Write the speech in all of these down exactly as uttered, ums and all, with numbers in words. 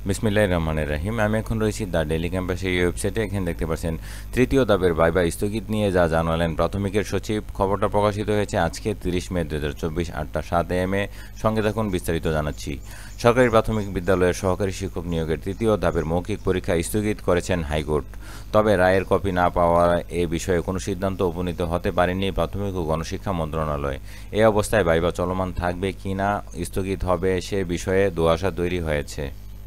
বিসমিল্লাহির রহমানির রহিম। আমি এখন রয়েছি দ্য ডেইলি ক্যাম্পাসের এই ওয়েবসাইটে। এখানে দেখতে পাচ্ছেন তৃতীয় ধাপের ভাইভা স্থগিত নিয়ে যা জানালেন প্রাথমিকের সচিব। খবরটা প্রকাশিত হয়েছে আজকে তিরিশ মে দু হাজার চব্বিশ আটটা সাত এম এ। সঙ্গে থাকুন, বিস্তারিত জানাচ্ছি। সরকারি প্রাথমিক বিদ্যালয়ের সহকারী শিক্ষক নিয়োগের তৃতীয় ধাপের মৌখিক পরীক্ষা স্থগিত করেছেন হাইকোর্ট। তবে রায়ের কপি না পাওয়া এ বিষয়ে কোনো সিদ্ধান্ত উপনীত হতে পারেনি প্রাথমিক ও গণশিক্ষা মন্ত্রণালয়। এ অবস্থায় ভাইভা চলমান থাকবে কি না স্থগিত হবে সে বিষয়ে ধোঁয়াশা তৈরি হয়েছে।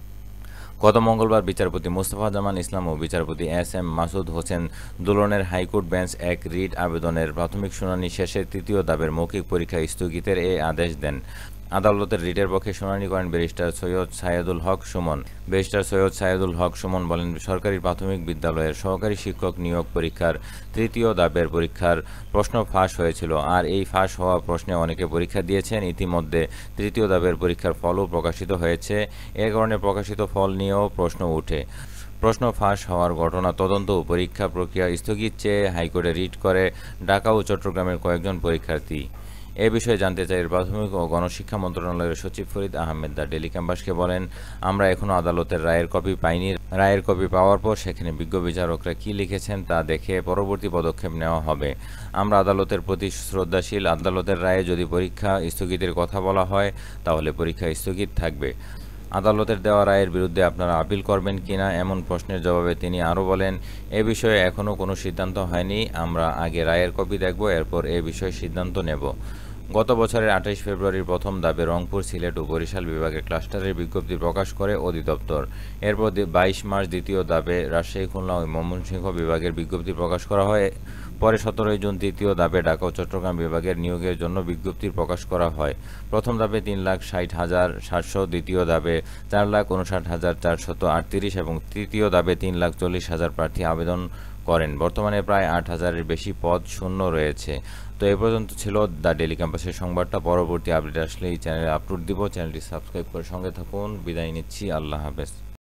গত মঙ্গলবার বিচারপতি মোস্তফা জামান ইসলাম ও বিচারপতি এস এম মাসুদ হোসেন দুলনের হাইকোর্ট বেঞ্চ এক রিট আবেদনের প্রাথমিক শুনানি শেষে তৃতীয় ধাপের মৌখিক পরীক্ষা স্থগিতের এ আদেশ দেন। আদালতের রিটের পক্ষে শুনানি করেন ব্যারিস্টার সৈয়দ সাইয়েদুল হক সুমন। ব্যারিস্টার সৈয়দ সাইয়েদুল হক সুমন বলেন, সরকারি প্রাথমিক বিদ্যালয়ের সহকারী শিক্ষক নিয়োগ পরীক্ষার তৃতীয় ধাপের পরীক্ষার প্রশ্ন ফাঁস হয়েছিল, আর এই ফাঁস হওয়া প্রশ্নে অনেকে পরীক্ষা দিয়েছেন। ইতিমধ্যে তৃতীয় ধাপের পরীক্ষার ফলও প্রকাশিত হয়েছে। এ কারণে প্রকাশিত ফল নিয়েও প্রশ্ন ওঠে। প্রশ্ন ফাঁস হওয়ার ঘটনা তদন্ত ও পরীক্ষা প্রক্রিয়া স্থগিত চেয়ে হাইকোর্টে রিট করে ঢাকা ও চট্টগ্রামের কয়েকজন পরীক্ষার্থী। এ বিষয়ে জানতে চাই প্রাথমিক ও গণশিক্ষা মন্ত্রণালয়ের সচিব ফরিদ আহমেদ দ্য ডেইলি ক্যাম্পাসকে বলেন, আমরা এখনও আদালতের রায়ের কপি পাইনি। রায়ের কপি পাওয়ার পর সেখানে বিজ্ঞ বিচারকরা কী লিখেছেন তা দেখে পরবর্তী পদক্ষেপ নেওয়া হবে। আমরা আদালতের প্রতি শ্রদ্ধাশীল। আদালতের রায়ে যদি পরীক্ষা স্থগিতের কথা বলা হয় তাহলে পরীক্ষা স্থগিত থাকবে। আদালতের দেওয়া রায়ের বিরুদ্ধে আপনারা আপিল করবেন কিনা এমন প্রশ্নের জবাবে তিনি আরও বলেন, এ বিষয়ে এখনও কোনো সিদ্ধান্ত হয়নি। আমরা আগে রায়ের কপি দেখব, এরপর এ বিষয়ে সিদ্ধান্ত নেব। গত বছরের আঠাইশ ফেব্রুয়ারির প্রথম ধাপে রংপুর, সিলেট ও বরিশাল বিভাগের ক্লাস্টারের বিজ্ঞপ্তি প্রকাশ করে অধিদপ্তর। এরপর বাইশ মার্চ দ্বিতীয় ধাপে রাজশাহী, খুলনা ও ময়মনসিংহ বিভাগের বিজ্ঞপ্তি প্রকাশ করা হয়। পরে সতেরোই জুন তৃতীয় ধাপে ঢাকা ও চট্টগ্রাম বিভাগের নিয়োগের জন্য বিজ্ঞপ্তি প্রকাশ করা হয়। প্রথম ধাপে তিন লাখ ষাট হাজার সাতশো, দ্বিতীয় ধাপে চার লাখ উনষাট হাজার চারশত আটত্রিশ এবং তৃতীয় ধাপে তিন লাখ চল্লিশ হাজার প্রার্থী আবেদন করেন। বর্তমানে প্রায় আট হাজারের বেশি পদ শূন্য রয়েছে। তো এ পর্যন্ত ছিল দ্য ডেইলি ক্যাম্পাসের সংবাদটা। পরবর্তী আপডেট আসলে এই চ্যানেলে আপলোড দিব। চ্যানেলটি সাবস্ক্রাইব করে সঙ্গে থাকুন। বিদায় নিচ্ছি, আল্লাহ হাফেজ।